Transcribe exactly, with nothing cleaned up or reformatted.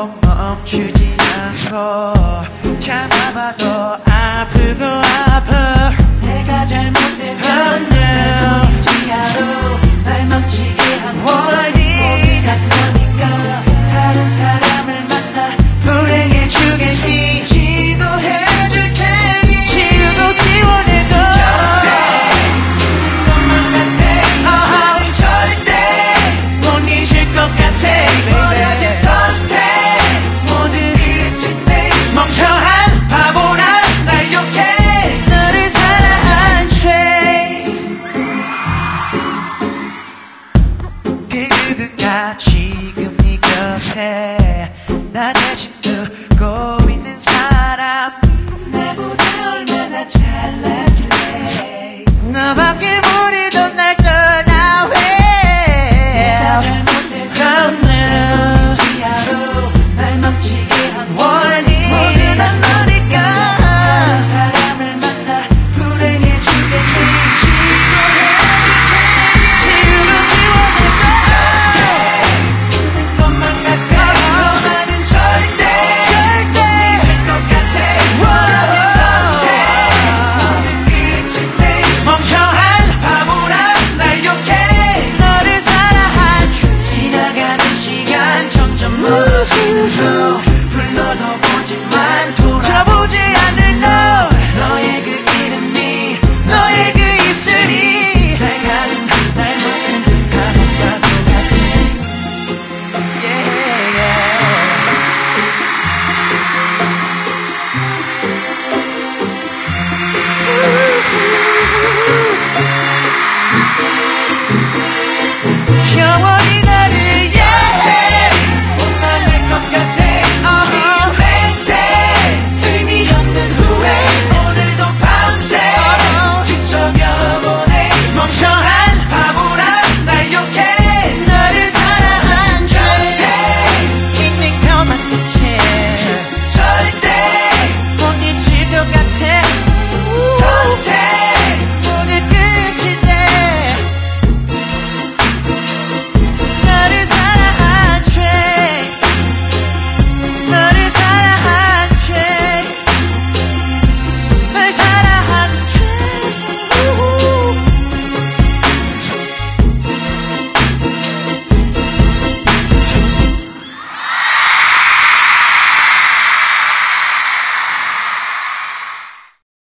멈추지 않고 참아봐도 아프고 아파 내가 잘못된 날 보이지 않아 날 멈추게 한 원인이 난 너니까 다른 사람을 만나 불행해 주겠니 기도해줄 테니 지우고 지워내고 곁에 것만 같아 나는 절대 못 잊을 것 같아 원하진 선택 모든 잊은 내 멍청한 바보나 날 욕해 너를 사랑해 그 누군가 지금 네 곁에 나 대신